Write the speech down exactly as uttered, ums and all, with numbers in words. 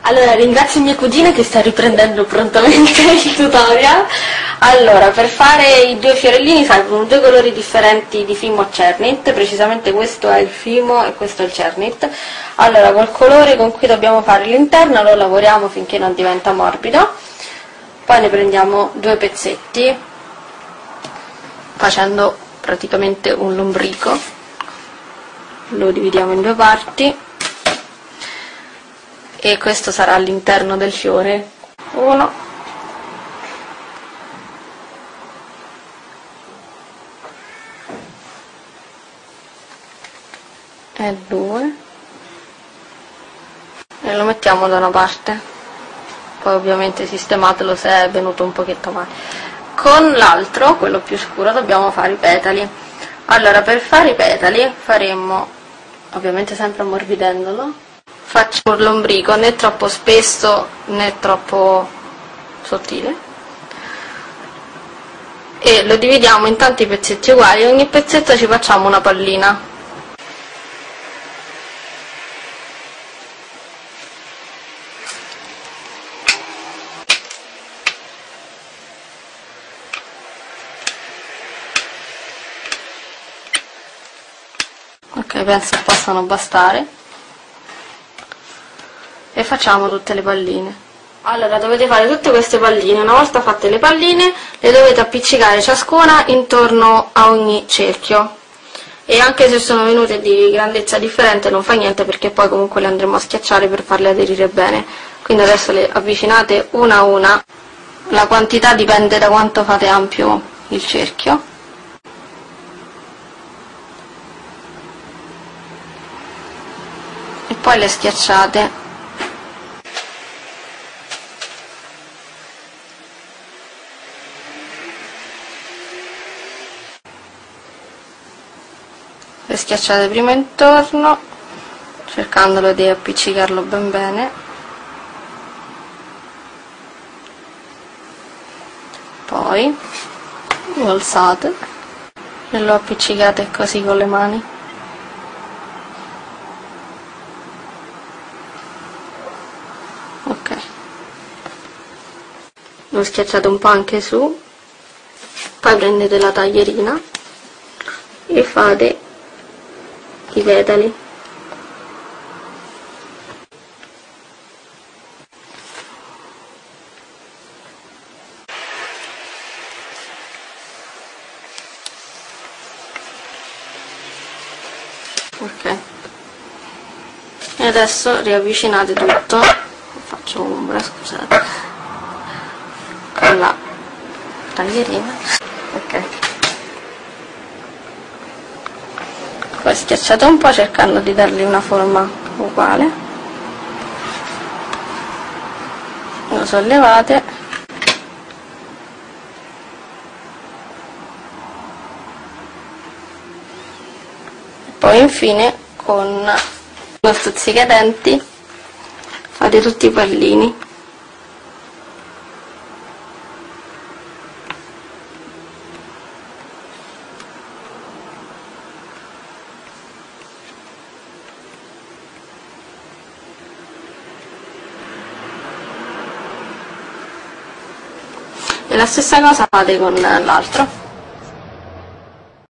Allora, ringrazio mia cugina che sta riprendendo prontamente il tutorial. Allora, per fare i due fiorellini servono due colori differenti di Fimo Cernit, precisamente questo è il Fimo e questo è il Cernit. Allora, col colore con cui dobbiamo fare l'interno lo lavoriamo finché non diventa morbido, poi ne prendiamo due pezzetti, facendo praticamente un lombrico, lo dividiamo in due parti. E questo sarà all'interno del fiore. Uno e due, e lo mettiamo da una parte, poi ovviamente sistematelo se è venuto un pochetto male. Con l'altro, quello più scuro, dobbiamo fare i petali. Allora, per fare i petali faremo, ovviamente sempre ammorbidendolo, faccio un lombrico né troppo spesso né troppo sottile e lo dividiamo in tanti pezzetti uguali, ogni pezzetto ci facciamo una pallina. Ok, penso possano bastare. E facciamo tutte le palline. Allora, dovete fare tutte queste palline. Una volta fatte le palline le dovete appiccicare ciascuna intorno a ogni cerchio, e anche se sono venute di grandezza differente non fa niente, perché poi comunque le andremo a schiacciare per farle aderire bene. Quindi adesso le avvicinate una a una, la quantità dipende da quanto fate ampio il cerchio. E poi le schiacciate. Le schiacciate prima intorno, cercandolo di appiccicarlo ben bene, poi lo alzate e lo appiccicate così con le mani. Ok, lo schiacciate un po' anche su, poi prendete la taglierina e fate i petali. Ok, e adesso riavvicinate tutto, faccio ombra, scusate, con la taglierina. Ok, poi schiacciate un po' cercando di dargli una forma uguale, lo sollevate e poi infine con uno stuzzicadenti fate tutti i pallini. E la stessa cosa fate con l'altro.